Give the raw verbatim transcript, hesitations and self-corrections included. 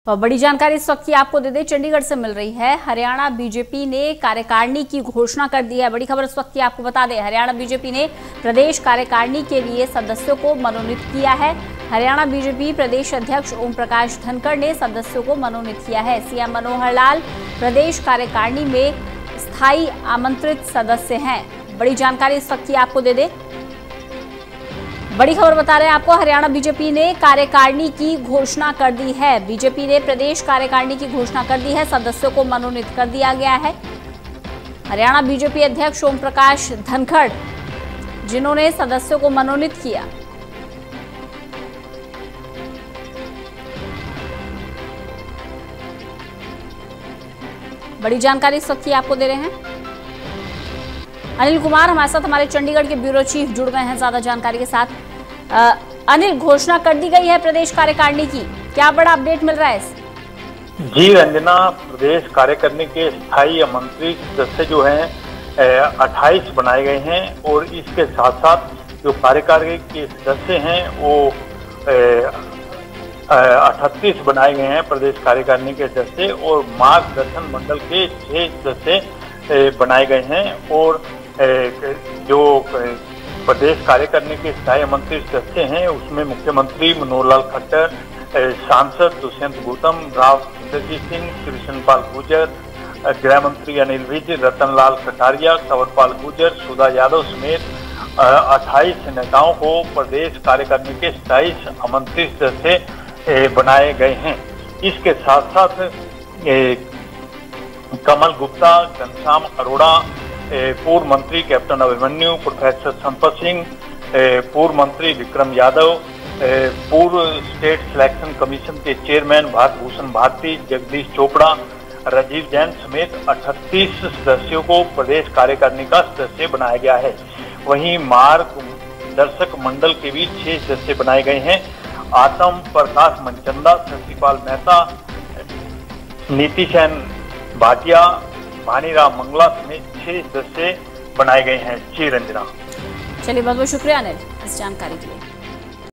और बड़ी जानकारी इस वक्त की आपको दे दें, चंडीगढ़ से मिल रही है। हरियाणा बीजेपी ने कार्यकारिणी की घोषणा कर दी है। बड़ी खबर इस वक्त की आपको बता दें, हरियाणा बीजेपी ने प्रदेश कार्यकारिणी के लिए सदस्यों को मनोनीत किया है। हरियाणा बीजेपी प्रदेश अध्यक्ष ओम प्रकाश धनखड़ ने सदस्यों को मनोनीत किया है। सीएम मनोहर लाल प्रदेश कार्यकारिणी में स्थायी आमंत्रित सदस्य हैं। बड़ी जानकारी इस वक्त की आपको दे दें, बड़ी खबर बता रहे हैं आपको, हरियाणा बीजेपी ने कार्यकारिणी की घोषणा कर दी है। बीजेपी ने प्रदेश कार्यकारिणी की घोषणा कर दी है, सदस्यों को मनोनीत कर दिया गया है। हरियाणा बीजेपी अध्यक्ष ओम प्रकाश धनखड़ जिन्होंने सदस्यों को मनोनीत किया। बड़ी जानकारी इस वक्त की आपको दे रहे हैं अनिल कुमार, हमारे साथ हमारे चंडीगढ़ के ब्यूरो चीफ जुड़ गए हैं ज्यादा जानकारी के साथ। आ, अनिल, घोषणा कर दी गई है प्रदेश कार्यकारिणी की, क्या बड़ा अपडेट मिल रहा है इस? जी रंजना, प्रदेश कार्यकारिणी के स्थायी आमंत्रित सदस्य जो हैं अट्ठाईस बनाए गए हैं और इसके साथ साथ जो कार्यकारिणी के सदस्य हैं वो अठतीस बनाए गए हैं प्रदेश कार्यकारिणी के सदस्य, और मार्गदर्शन मंडल के छह सदस्य बनाए गए हैं। और जो प्रदेश कार्यकारिणी के स्थायी आमंत्रित सदस्य हैं उसमें मुख्यमंत्री मनोहर लाल खट्टर, सांसद दुष्यंत गौतम, राव इंद्रजीत सिंह, कृष्णपाल गुर्जर, गृह मंत्री अनिल विज, रतन लाल कटारिया, कंवरपाल गुर्जर, सुधा यादव समेत अट्ठाईस नेताओं को प्रदेश कार्यकारिणी के स्थायी आमंत्रित सदस्य बनाए गए हैं। इसके साथ साथ कमल गुप्ता, घनश्याम अरोड़ा, पूर्व मंत्री कैप्टन अभिमन्यु, प्रोफेसर संपत सिंह, पूर्व मंत्री विक्रम यादव, पूर्व स्टेट सिलेक्शन कमीशन के चेयरमैन भारत भूषण भारती, जगदीश चोपड़ा, राजीव जैन समेत अठतीस सदस्यों को प्रदेश कार्यकारिणी का सदस्य बनाया गया है। वहीं मार्ग दर्शक मंडल के भी छह सदस्य बनाए गए हैं। आतम प्रकाश मनचंदा, शशिपाल मेहता, नीति सेन भाटिया, भानीराम मंगला समेत छह सदस्य बनाए गए हैं। जी रंजना। चलिए, बहुत बहुत शुक्रिया अनिल इस जानकारी के लिए।